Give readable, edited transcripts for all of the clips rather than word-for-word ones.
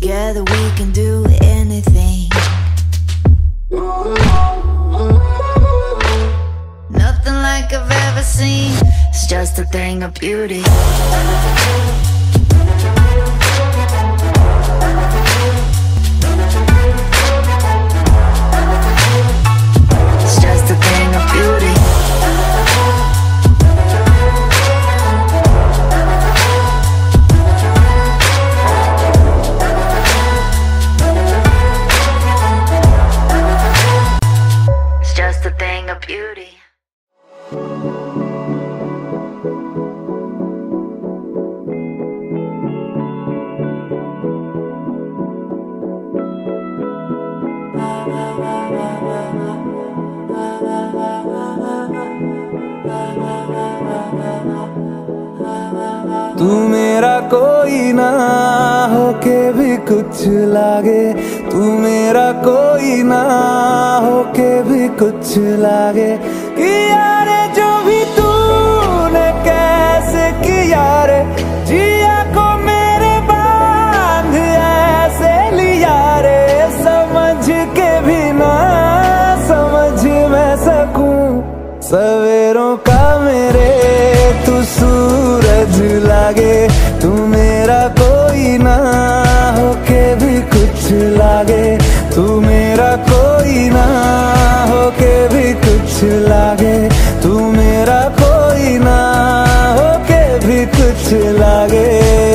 Together we can do anything. Nothing like I've ever seen. It's just a thing of beauty. It's just a thing of beauty. It's just a thing of beauty. तू मेरा कोई ना होके भी कुछ लागे, तू मेरा कोई ना होके भी कुछ लागे। किया रे जो भी तूने कैसे किया रे, जिया को मेरे बांध ऐसे लिया रे। समझ के भी ना समझ मैं सकूं, सवेरों का मेरे तू सूरज लागे। तू मेरा कोई ना होके भी कुछ लागे, तू मेरा कोई ना होके भी कुछ लागे। तू मेरा कोई ना होके भी कुछ लागे।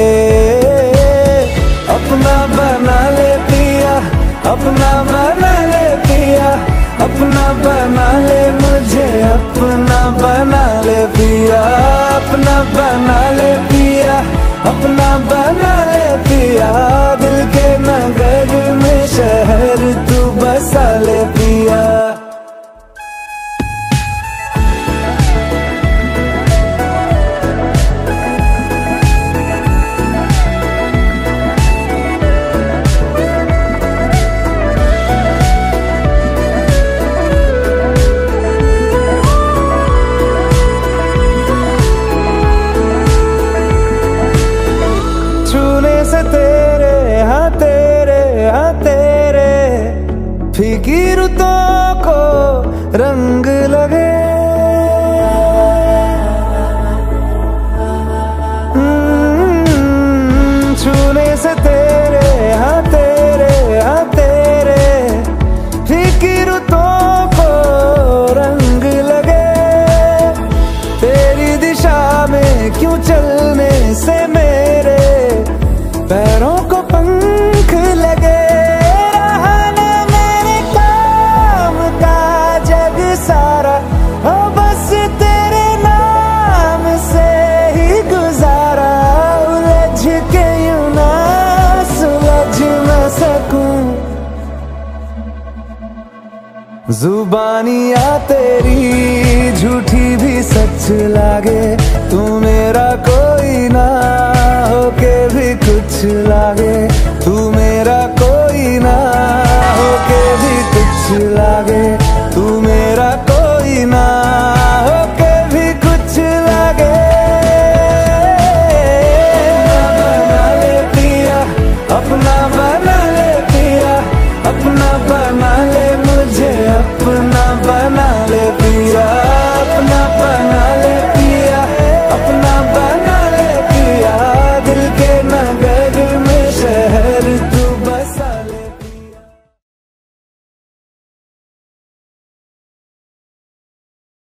अपना बना ले पिया, अपना बना ले पिया, अपना बना ले मुझे, अपना बना ले पिया, अपना बना ले पिया, अपना बना ले पिया। दिल के नगर में शहर तू बसा ले पिया। फीकी रुतों को रंग लगे, छूने से तेरे हाँ तेरे हाँ तेरे। फीकी रुतों को रंग लगे, तेरी दिशा में क्यों चलने से मेरे पैरों को पंख लगे। बस तेरे नाम से ही गुजारा, उलझ के यूं ना सुलझ न सकूं। जुबानियाँ तेरी झूठी भी सच लागे, तू मेरा कोई ना होके भी कुछ लागे। तू मेरा कोई ना होके भी कुछ लागे, तू मेरा कोई ना होके भी कुछ लागे। अपना बना ले पिया, अपना